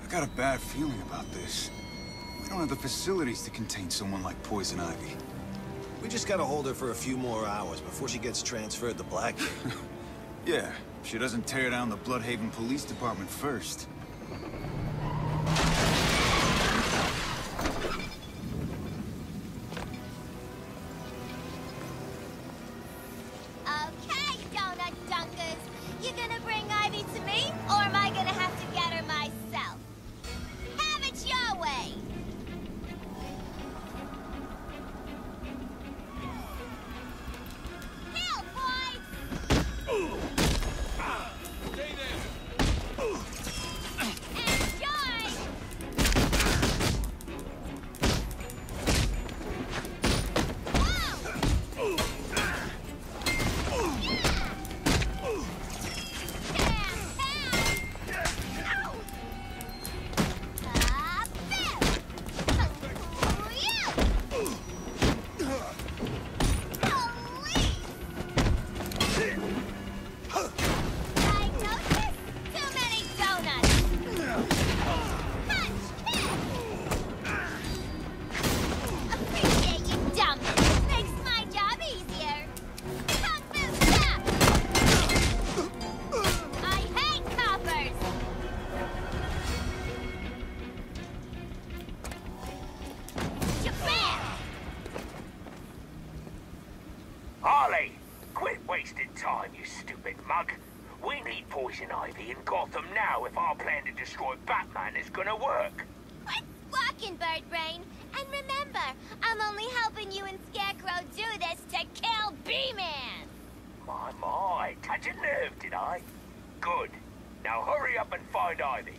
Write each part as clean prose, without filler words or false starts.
got a bad feeling about this. We don't have the facilities to contain someone like Poison Ivy. We just gotta hold her for a few more hours before she gets transferred to Blackgate. Yeah, if she doesn't tear down the Bloodhaven Police Department first. Okay, donut dunkers. You gonna bring Ivy to me, or am I gonna have to get her myself? Have it your way! Hell, boys! Stay there! Enjoy! Whoa! Harley, quit wasting time, you stupid mug. We need Poison Ivy in Gotham now if our plan to destroy Batman is gonna work. Quit squawking, Bird Brain. And remember, I'm only helping you and Scarecrow do this to kill B-Man. My, touch a nerve, did I? Good. Now hurry up and find Ivy.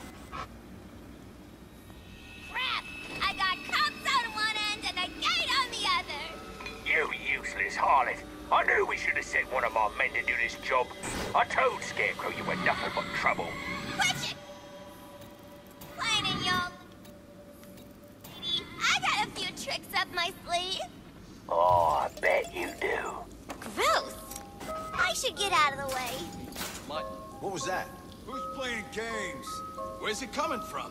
Crap! I got cops on one end and a gate on the other. You useless harlot. I knew we should have sent one of our men to do this job. I told Scarecrow you were nothing but trouble. Quit it! Plain and young. Lady, I got a few tricks up my sleeve. Oh, I bet you do. Gross! I should get out of the way. What was that? Who's playing games? Where's it coming from?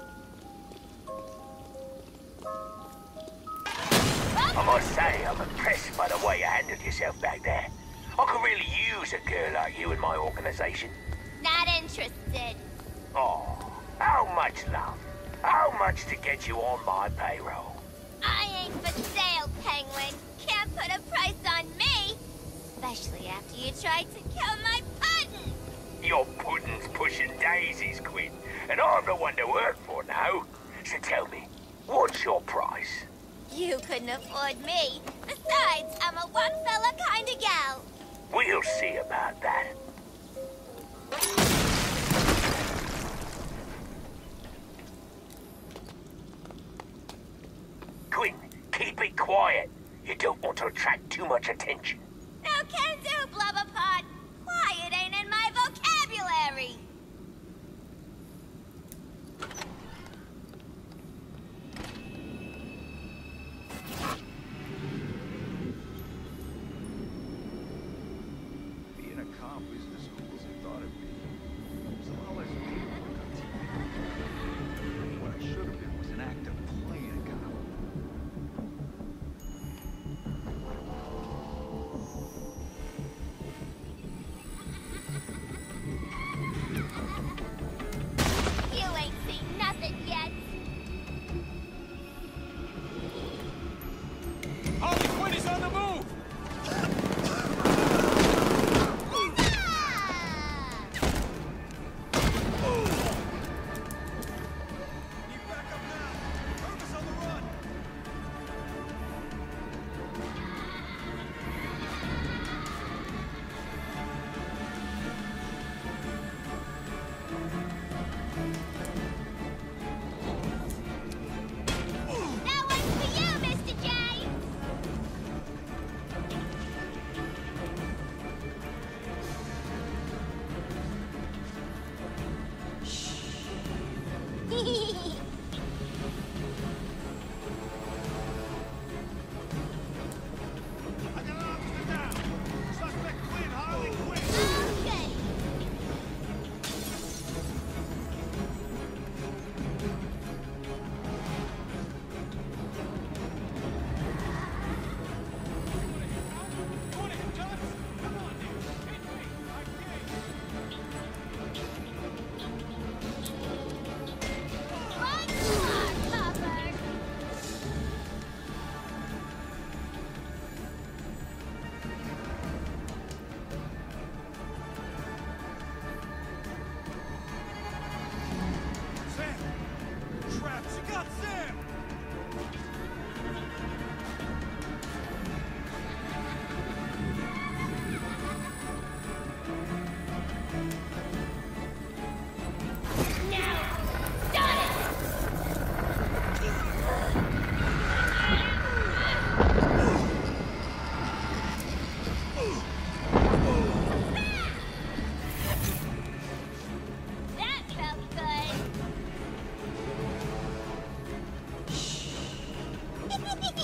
I must say, I'm impressed by the way you handled yourself back there. I could really use a girl like you in my organization. Not interested. Oh, how much love? How much to get you on my payroll? I ain't for sale, Penguin. Can't put a price on me. Especially after you tried to kill my puddin'. Your pudding's pushing daisies, Quinn, and I'm the one to work for now. So tell me, what's your price? You couldn't afford me. Besides, I'm a one-fella kind of gal. We'll see about that. Quinn, keep it quiet. You don't want to attract too much attention. No can do, Blubberpot. Quiet ain't in my vocabulary. Being a cop isn't as cool as I thought it'd be. There's a lot less paperwork on TV. What I should have been was an actor playing a cop.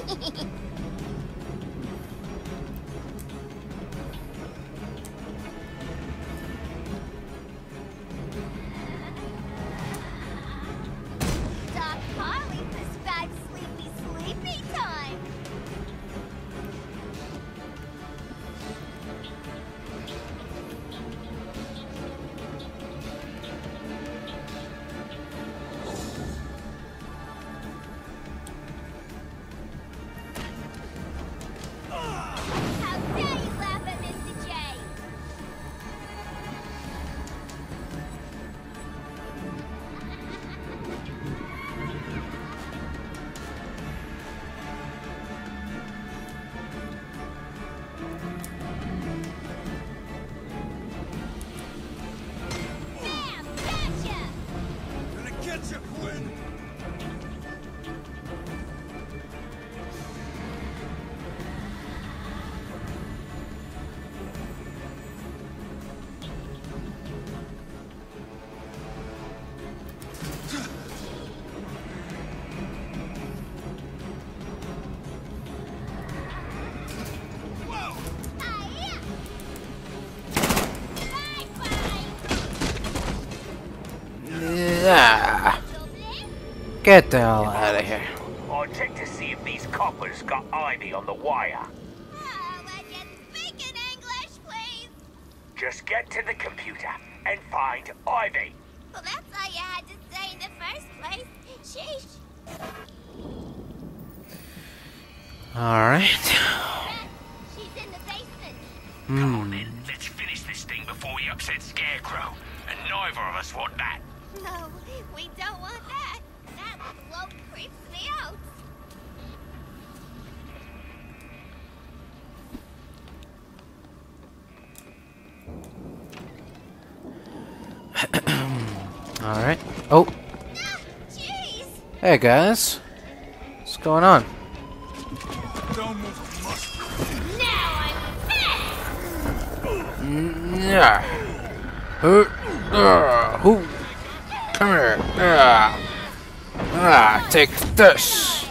Doc Harley prescribed sleepy time. How dare you laugh at Mr. J? Bam! Gotcha! Gonna get you, Quinn! Hi-ya! Bye-bye! Yeah. Get the hell out of here. I'll check to see if these coppers got Ivy on the wire. Oh, would you speak in English, please? Just get to the computer and find Ivy. Well, that's all you had to say in the first place. Sheesh. Alright. Red, she's in the basement. Come on then, let's finish this thing before we upset Scarecrow. And neither of us want that. No, we don't want that. That bloke creeps me out. Alright. Oh, No, jeez. hey guys. What's going on? Don't move a muscle. Now I'm pissed. Yeah. Who? Come here. Take this.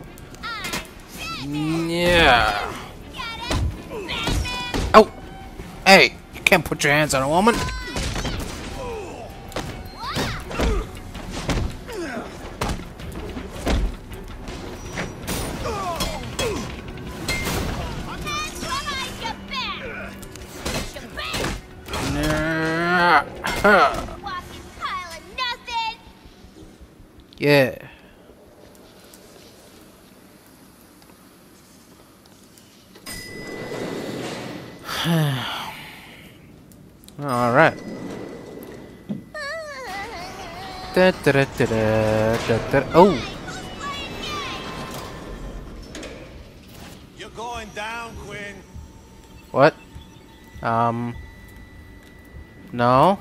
Yeah. Get it? Batman! Oh, hey, you can't put your hands on a woman. Hands behind your back! Shabam! Yeah. Walking pile of nothing! Yeah. All right. Oh, You're going down, Quinn. what? No.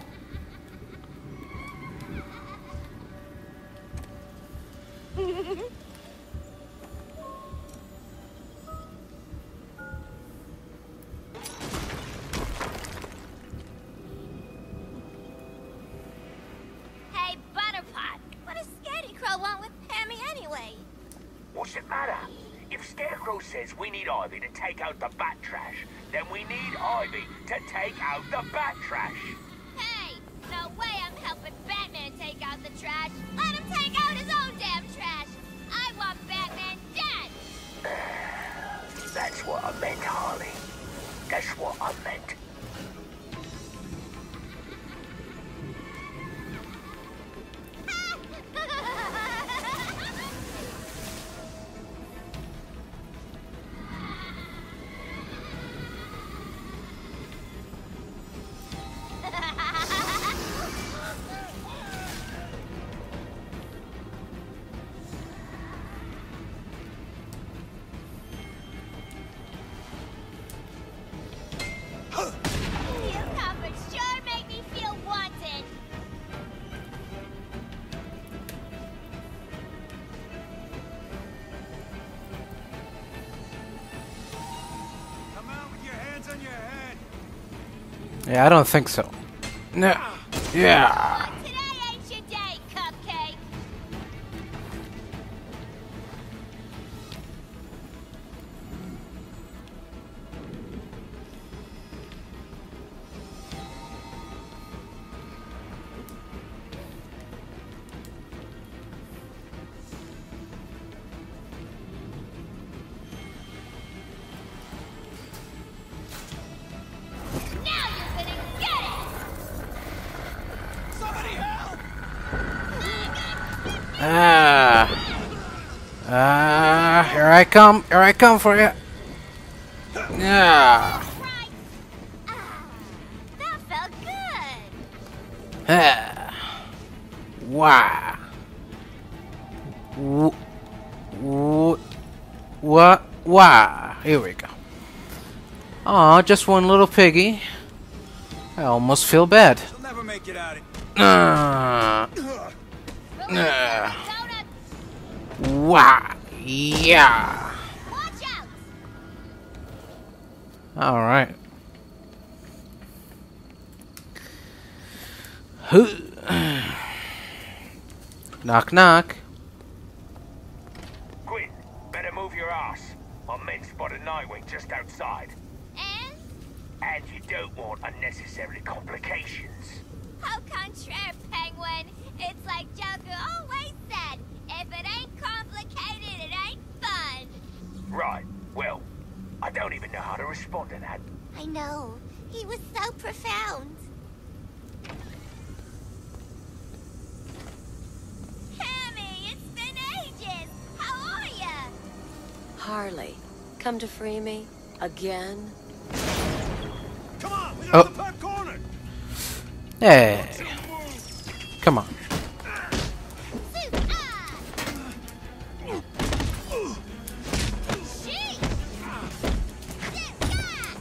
Hey, Butterpot, what does Scarecrow want with Pammy anyway? What's it matter? If Scarecrow says we need Ivy to take out the bat trash, then we need Ivy to take out the bat trash. Hey, no way I'm helping Batman take out the trash. Let him take out his own damn trash. I want Batman dead. That's what I meant, Harley. That's what I meant. You coppers sure make me feel wanted. Come out with your hands on your head. Yeah, I don't think so. No. Yeah. Today ain't your day, Cupcake. Here I come. Here I come for you. Yeah. Right. That felt good. Wow. What? Wow. Here we go. Aw, just one little piggy. I almost feel bad. She'll never make it out of Donuts. Wow. Yeah. Watch out. All right. Knock, knock. Quinn, better move your ass. My men spotted Nightwing just outside. And? And you don't want unnecessary complications. Au contraire, Penguin. It's like Joker always said. If it ain't complicated, it ain't fun. Right, well, I don't even know how to respond to that. I know. He was so profound. Hammy, it's been ages. How are ya? Harley, come to free me? Again? Come on, we Oh. got the back corner. Hey. Come on. Suit up! Sheesh! Sit back!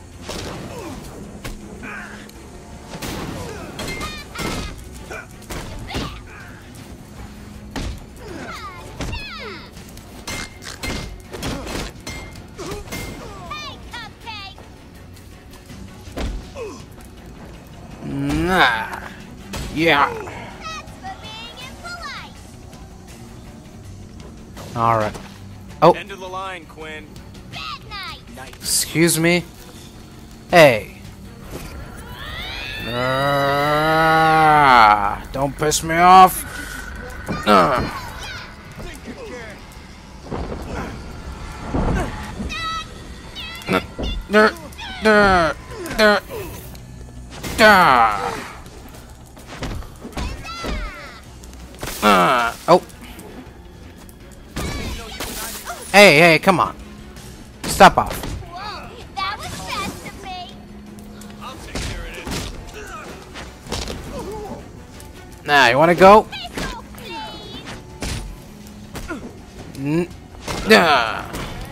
Hey, Cupcake! Nah. Yeah. That's for being impolite. All right. Oh, End of the line, Quinn. Bad night. excuse me. Hey. Don't piss me off. Oh. Hey, hey, come on. Stop off. Whoa, that was fast of me. I'll take care of it. Nah, you wanna go? Pistol, please. Nah.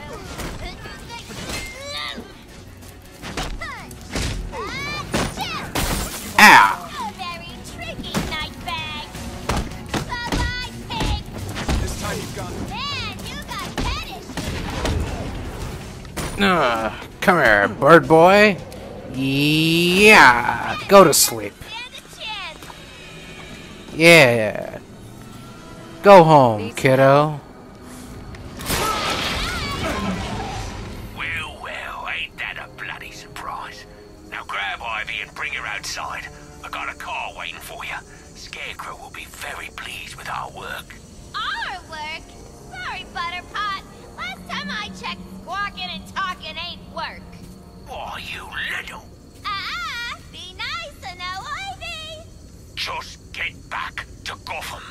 Ow. A very tricky night bag. Bye-bye, pig. This time you've got it. Man, you got fetish. Come here, bird boy. Yeah. Go to sleep. Stand a chance. Yeah. Go home, kiddo. Well, ain't that a bloody surprise? Now grab Ivy and bring her outside. I got a car waiting for you. Scarecrow will be very pleased with our work. Our work? Sorry, Butterpot. Last time I checked, squawking and talking ain't work. Why, you little... Be nice, no, Ivy. Just get back to Gotham.